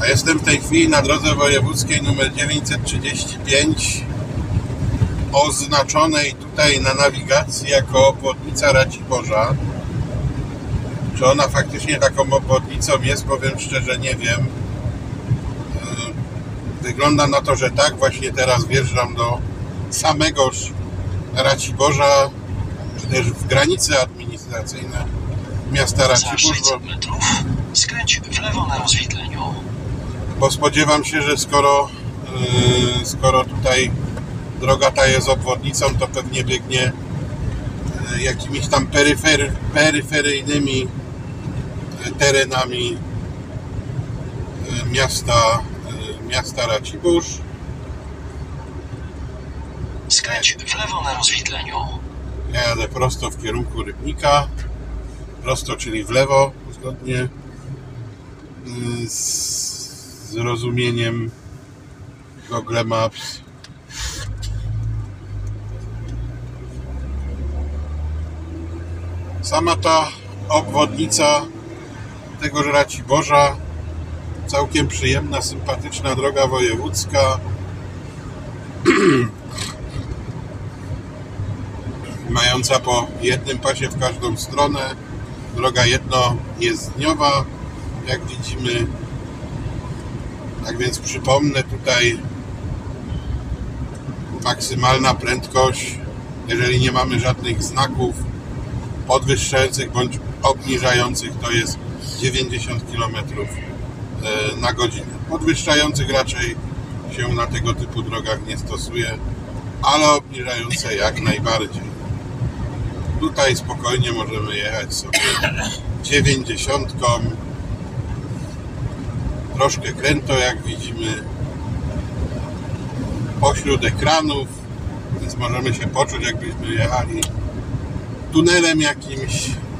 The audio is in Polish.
A jestem w tej chwili na drodze wojewódzkiej nr 935, oznaczonej tutaj na nawigacji jako obwodnica Raciborza. Czy ona faktycznie taką obwodnicą jest? Powiem szczerze, nie wiem. Wygląda na to, że tak. Właśnie teraz wjeżdżam do samegoż Raciborza, czy też w granice administracyjne miasta Racibórz, skręć w lewo na rozwidleniu. bo spodziewam się, że skoro tutaj droga ta jest obwodnicą, to pewnie biegnie jakimiś tam peryferyjnymi terenami miasta Racibórz. Skręć w lewo na rozwidleniu. Ja jadę prosto w kierunku Rybnika. Prosto, czyli w lewo, zgodnie z rozumieniem Google Maps. Sama ta obwodnica tegoż Raciborza, całkiem przyjemna, sympatyczna droga wojewódzka. Mająca po jednym pasie w każdą stronę. Droga jednojezdniowa, jak widzimy. Tak więc przypomnę, tutaj maksymalna prędkość, jeżeli nie mamy żadnych znaków podwyższających bądź obniżających, to jest 90 km na godzinę. Podwyższających raczej się na tego typu drogach nie stosuje, ale obniżające jak najbardziej. Tutaj spokojnie możemy jechać sobie 90. Troszkę kręto, jak widzimy, pośród ekranów, więc możemy się poczuć, jakbyśmy jechali tunelem jakimś